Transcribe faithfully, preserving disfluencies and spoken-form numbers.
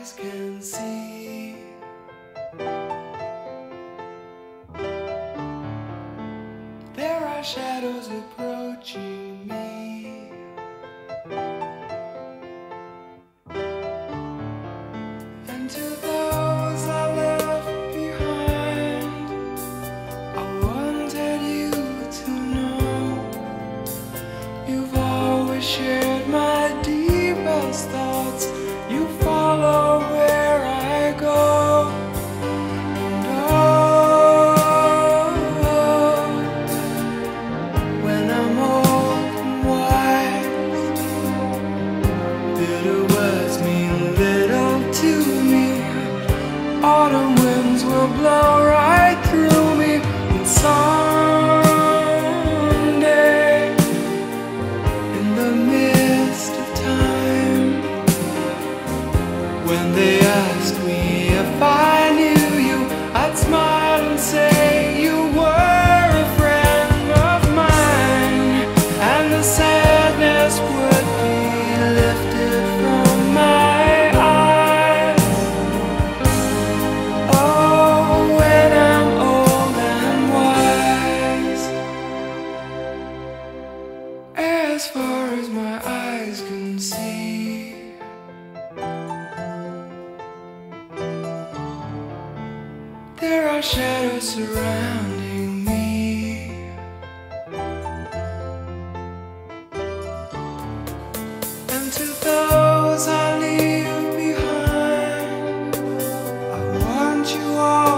eyes can see. There are shadows approaching me. And to those I left behind, I wanted you to know you've always shared my deepest thoughts. You follow where I go. And oh, when I'm old and wise, bitter words mean little to me. Autumn winds will blow right through me. And someday, in the midst of time, when they asked me if I knew you, I'd smile and say you were a friend of mine, and the sadness would be lifted from my eyes. Oh, when I'm old and wise, as far as my eyes can see, there are shadows surrounding me. And to those I leave behind, I want you all